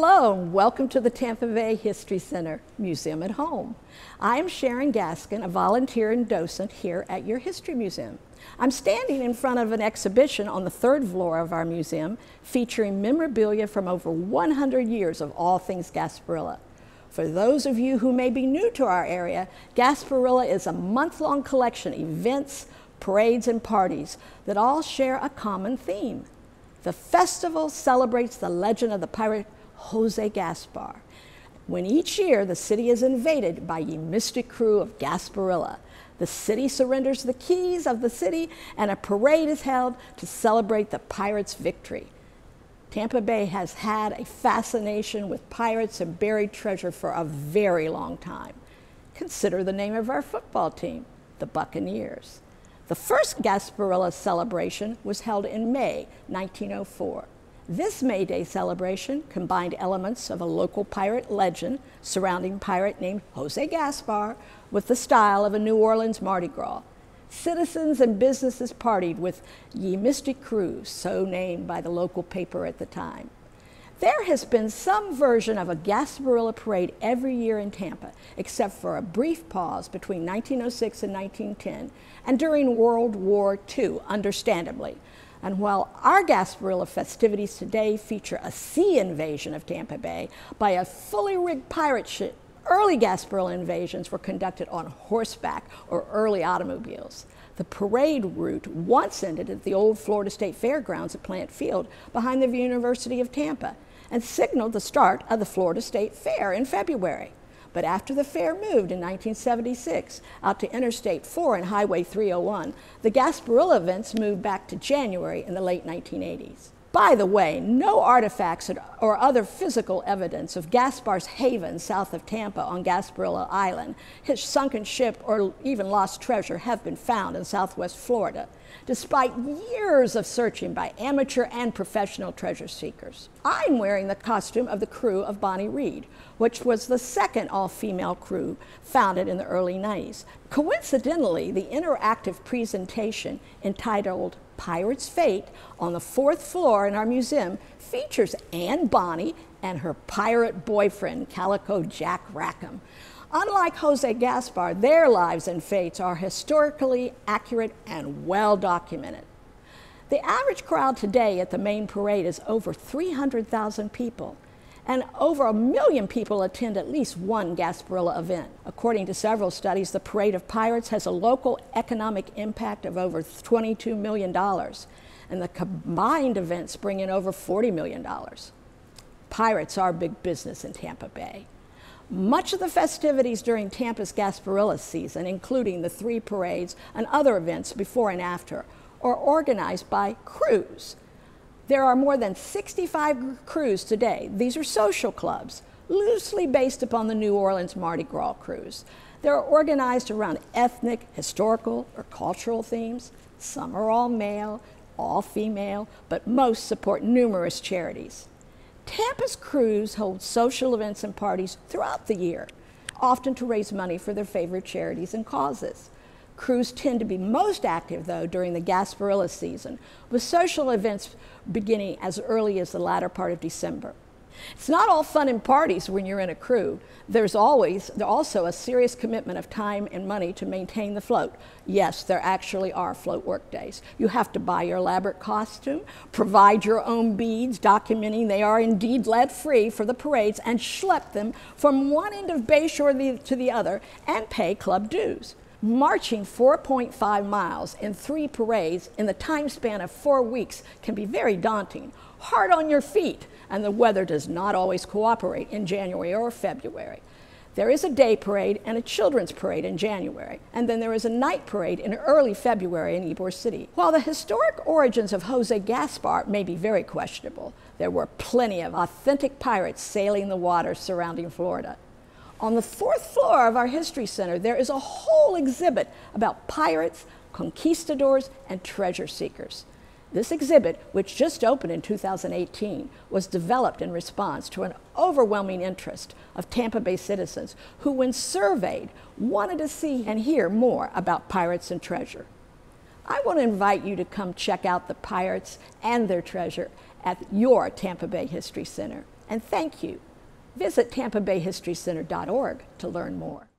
Hello and welcome to the Tampa Bay History Center Museum at Home. I'm Sharon Gaskin, a volunteer and docent here at your History Museum. I'm standing in front of an exhibition on the third floor of our museum featuring memorabilia from over 100 years of all things Gasparilla. For those of you who may be new to our area, Gasparilla is a month-long collection of events, parades, and parties that all share a common theme. The festival celebrates the legend of the pirate Jose Gaspar, when each year the city is invaded by a mystic crew of Gasparilla. The city surrenders the keys of the city and a parade is held to celebrate the pirates' victory. Tampa Bay has had a fascination with pirates and buried treasure for a very long time. Consider the name of our football team, the Buccaneers. The first Gasparilla celebration was held in May 1904. This May Day celebration combined elements of a local pirate legend surrounding a pirate named Jose Gaspar with the style of a New Orleans Mardi Gras. Citizens and businesses partied with Ye Mystic Crew, so named by the local paper at the time. There has been some version of a Gasparilla parade every year in Tampa, except for a brief pause between 1906 and 1910, and during World War II, understandably. And while our Gasparilla festivities today feature a sea invasion of Tampa Bay by a fully rigged pirate ship, early Gasparilla invasions were conducted on horseback or early automobiles. The parade route once ended at the old Florida State Fairgrounds at Plant Field behind the University of Tampa and signaled the start of the Florida State Fair in February. But after the fair moved in 1976 out to Interstate 4 and Highway 301, the Gasparilla events moved back to January in the late 1980s. By the way, no artifacts or other physical evidence of Gaspar's haven south of Tampa on Gasparilla Island, his sunken ship, or even lost treasure have been found in southwest Florida, despite years of searching by amateur and professional treasure seekers. I'm wearing the costume of the crew of Bonnie Reed, which was the second all-female crew founded in the early 90s. Coincidentally, the interactive presentation entitled Pirate's Fate on the fourth floor in our museum features Anne Bonny and her pirate boyfriend, Calico Jack Rackham. Unlike Jose Gaspar, their lives and fates are historically accurate and well documented. The average crowd today at the main parade is over 300,000 people, and over 1 million people attend at least one Gasparilla event. According to several studies, the Parade of Pirates has a local economic impact of over $22 million, and the combined events bring in over $40 million. Pirates are big business in Tampa Bay. Much of the festivities during Tampa's Gasparilla season, including the 3 parades and other events before and after, are organized by crews. There are more than 65 crews today. These are social clubs, loosely based upon the New Orleans Mardi Gras crews. They're organized around ethnic, historical, or cultural themes. Some are all male, all female, but most support numerous charities. Tampa's crews hold social events and parties throughout the year, often to raise money for their favorite charities and causes. Crews tend to be most active, though, during the Gasparilla season, with social events beginning as early as the latter part of December. It's not all fun and parties when you're in a crew. There's also a serious commitment of time and money to maintain the float. Yes, there actually are float work days. You have to buy your elaborate costume, provide your own beads documenting they are indeed lead-free for the parades, and schlep them from one end of Bayshore to the other and pay club dues. Marching 4.5 miles in 3 parades in the time span of 4 weeks can be very daunting, hard on your feet, and the weather does not always cooperate in January or February. There is a day parade and a children's parade in January, and then there is a night parade in early February in Ybor City. While the historic origins of Jose Gaspar may be very questionable, there were plenty of authentic pirates sailing the waters surrounding Florida. On the 4th floor of our History Center, there is a whole exhibit about pirates, conquistadors, and treasure seekers. This exhibit, which just opened in 2018, was developed in response to an overwhelming interest of Tampa Bay citizens who, when surveyed, wanted to see and hear more about pirates and treasure. I want to invite you to come check out the pirates and their treasure at your Tampa Bay History Center. and thank you. Visit TampaBayHistoryCenter.org to learn more.